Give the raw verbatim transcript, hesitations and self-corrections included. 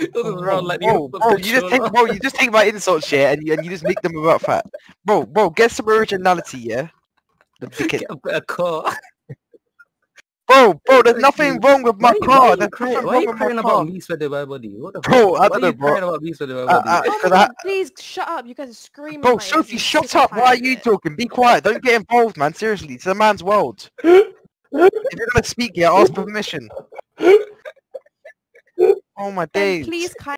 Bro, like bro, bro, you just take, bro, you just take my insults, yeah, and you and you just make them about fat. Bro, bro, get some originality, yeah. The dickhead. Get a better car. Bro, bro, there's nothing wrong with my why, car. Why are you, there's crying, nothing why are wrong you with crying my about car. me sweating my body? What the Bro, fuck? I Why don't are know, you bro. crying about me sweating my Uh, body? uh, Oh my 'cause I, god, please shut up. You guys are screaming bro, at my ears. Sophie, I'm shut sick and up. Why are tired of you it. talking? Be quiet. Don't get involved, man. Seriously, it's a man's world. If you're gonna speak, yeah, ask for permission. Oh my Then days. please kind